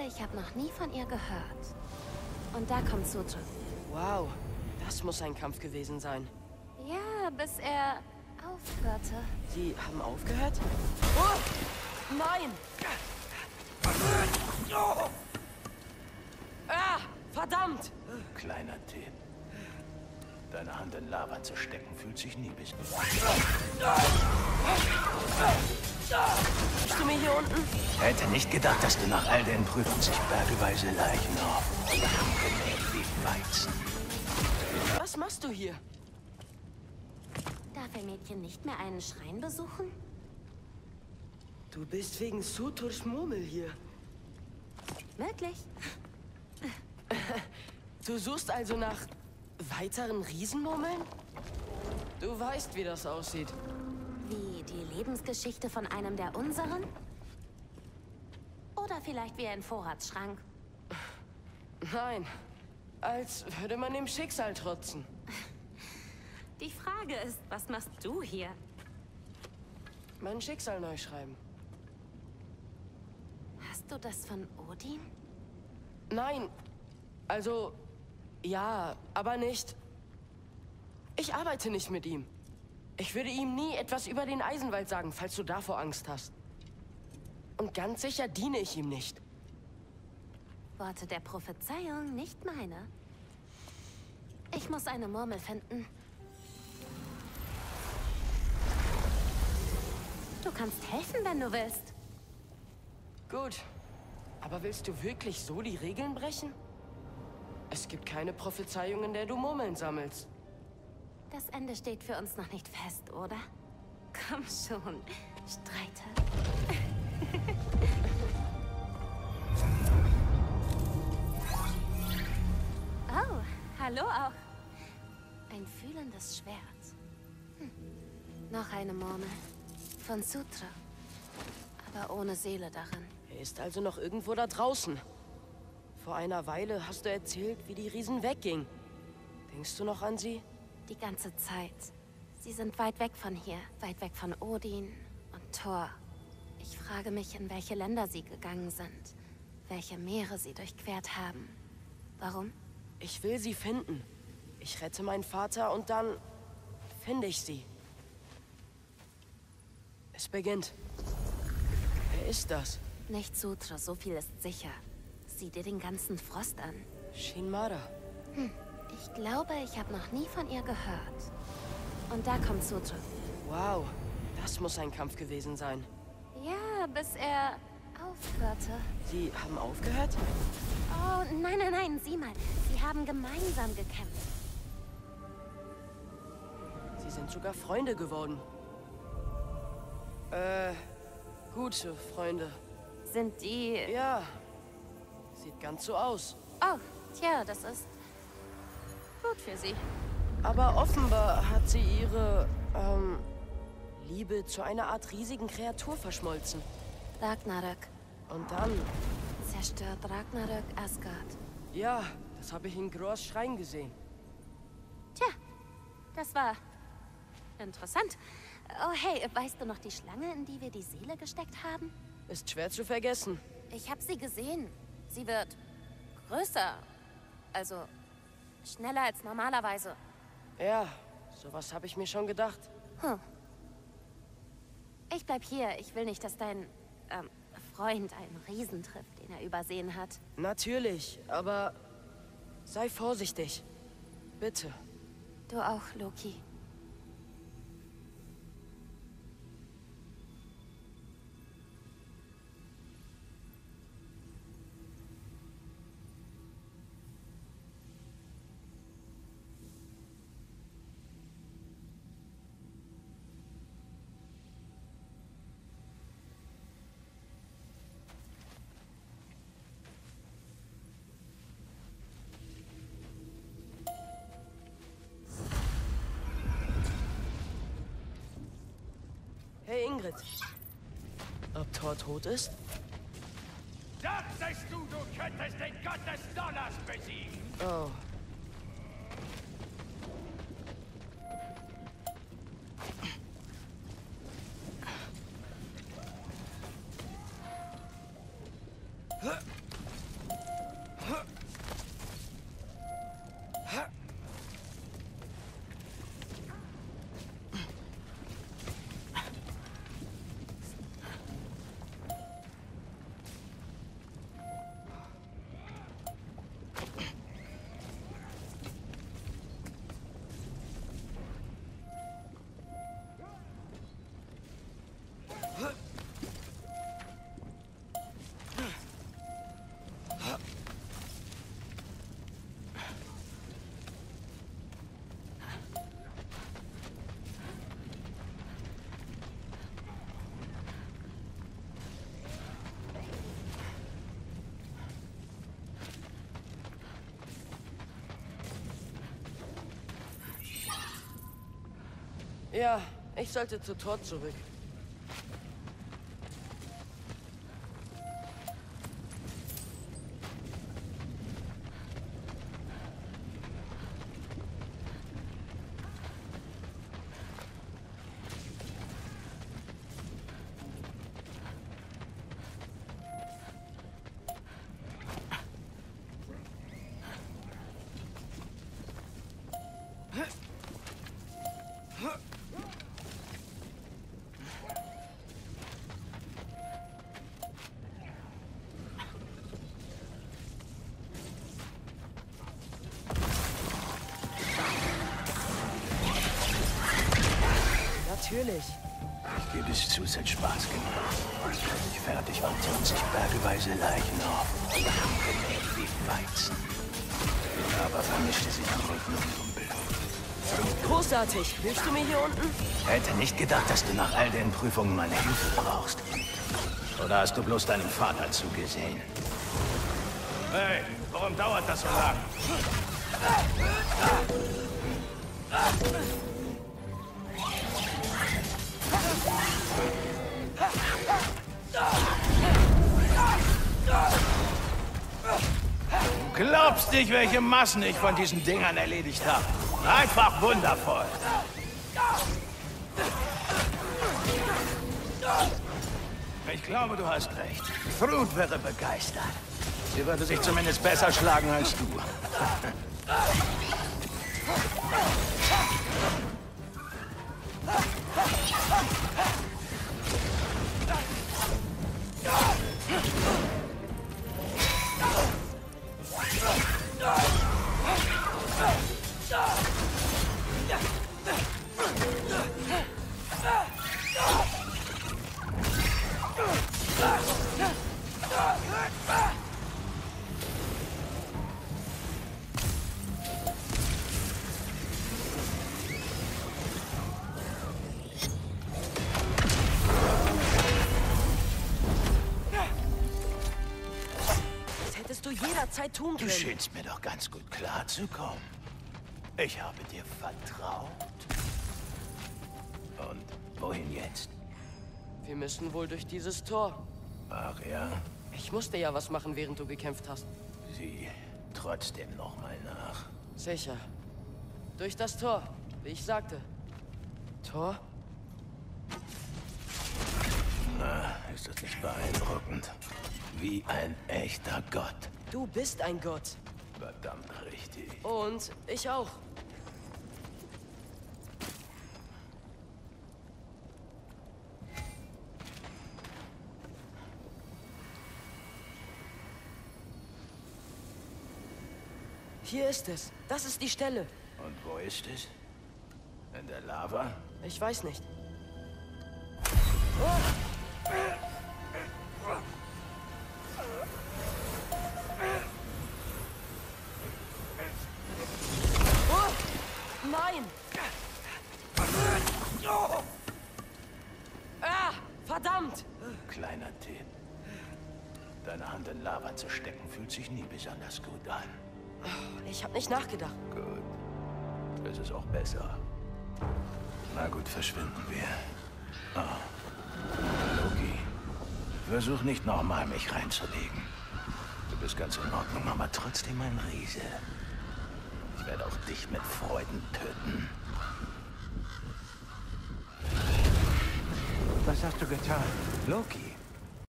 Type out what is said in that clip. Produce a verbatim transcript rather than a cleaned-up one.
ich habe noch nie von ihr gehört. Und da kommt Sutra. Wow, das muss ein Kampf gewesen sein. Ja, bis er aufhörte. Sie haben aufgehört? Oh! Nein! Ah! Verdammt! Kleiner Tipp. Deine Hand in Lava zu stecken, fühlt sich nie bis... Bist du mir hier unten? Hätte nicht gedacht, dass du nach all den Prüfen sich bergeweise Leichen auf und angenäht wie Weizen. Was machst du hier? Darf ein Mädchen nicht mehr einen Schrein besuchen? Du bist wegen Suturs Murmel hier. Wirklich? Du suchst also nach weiteren Riesenmurmeln? Du weißt, wie das aussieht. Wie die Lebensgeschichte von einem der unseren? Oder vielleicht wie ein Vorratsschrank? Nein, als würde man dem Schicksal trotzen. Die Frage ist, was machst du hier? Mein Schicksal neu schreiben. Hast du das von Odin? Nein, also, ja, aber nicht. Ich arbeite nicht mit ihm. Ich würde ihm nie etwas über den Eisenwald sagen, falls du davor Angst hast. Und ganz sicher diene ich ihm nicht. Worte der Prophezeiung, nicht meine. Ich muss eine Murmel finden. Du kannst helfen, wenn du willst. Gut. Aber willst du wirklich so die Regeln brechen? Es gibt keine Prophezeiung, in der du Murmeln sammelst. Das Ende steht für uns noch nicht fest, oder? Komm schon, streite. Oh, hallo auch. Ein fühlendes Schwert. Hm. Noch eine Murmel. Von Sutra. Aber ohne Seele darin. Er ist also noch irgendwo da draußen. Vor einer Weile hast du erzählt, wie die Riesen weggingen. Denkst du noch an sie? Die ganze Zeit. Sie sind weit weg von hier. Weit weg von Odin und Thor. Ich frage mich, in welche Länder sie gegangen sind. Welche Meere sie durchquert haben. Warum? Ich will sie finden. Ich rette meinen Vater und dann finde ich sie. Es beginnt. Wer ist das? Nicht Sutra, so viel ist sicher. Sieh dir den ganzen Frost an. Shinmara. Hm. Ich glaube, ich habe noch nie von ihr gehört. Und da kommt Sutra. Wow, das muss ein Kampf gewesen sein. Ja, bis er aufhörte. Sie haben aufgehört? Oh, nein, nein, nein, sieh mal. Sie haben gemeinsam gekämpft. Sie sind sogar Freunde geworden. Äh, gute Freunde. Sind die... Ja, sieht ganz so aus. Oh, tja, das ist gut für sie. Aber offenbar hat sie ihre, ähm, Liebe zu einer Art riesigen Kreatur verschmolzen. Ragnarök. Und dann... Zerstört Ragnarök Asgard. Ja, das habe ich in Grors Schrein gesehen. Tja, das war interessant. Oh, hey, weißt du noch die Schlange, in die wir die Seele gesteckt haben? Ist schwer zu vergessen. Ich habe sie gesehen. Sie wird größer. Also schneller als normalerweise. Ja, sowas habe ich mir schon gedacht. Hm. Ich bleib hier. Ich will nicht, dass dein ähm, Freund einen Riesen trifft, den er übersehen hat. Natürlich, aber sei vorsichtig. Bitte. Du auch, Loki. Hey Ingrid. Ob Thor tot ist? Dachtest du, du könntest den Gott des Donners besiegen? Oh. Ja, ich sollte zu Thor zurück. Natürlich. Ich gebe es zu, es hat Spaß gemacht. Als ich fertig war, tun sich bergeweise Leichen auf. Gemäht wie Weizen. Aber vermischte sich am Rücken und Rumpel. Großartig. Hilfst du mir hier unten? Ich hätte nicht gedacht, dass du nach all den Prüfungen meine Hilfe brauchst. Oder hast du bloß deinem Vater zugesehen? Hey, warum dauert das so lang? Du glaubst nicht, welche Massen ich von diesen Dingern erledigt habe. Einfach wundervoll. Ich glaube, du hast recht. Thrud wäre begeistert. Sie würde sich zumindest besser schlagen als du. Jederzeit tun können. Du scheinst mir doch ganz gut klarzukommen. Ich habe dir vertraut. Und wohin jetzt? Wir müssen wohl durch dieses Tor. Ach ja? Ich musste ja was machen, während du gekämpft hast. Sieh trotzdem noch mal nach. Sicher. Durch das Tor, wie ich sagte. Tor? Na, ist das nicht beeindruckend? Wie ein echter Gott. Du bist ein Gott. Verdammt richtig. Und ich auch. Hier ist es. Das ist die Stelle. Und wo ist es? In der Lava? Ich weiß nicht. Nein! Ah, verdammt! Kleiner Tipp. Deine Hand in Lava zu stecken, fühlt sich nie besonders gut an. Ich habe nicht nachgedacht. Gut. Das ist auch besser. Na gut, verschwinden wir. Oh. Loki, versuch nicht nochmal, mich reinzulegen. Du bist ganz in Ordnung, aber trotzdem ein Riese. Ich werde auch dich mit Freuden töten. Was hast du getan? Loki?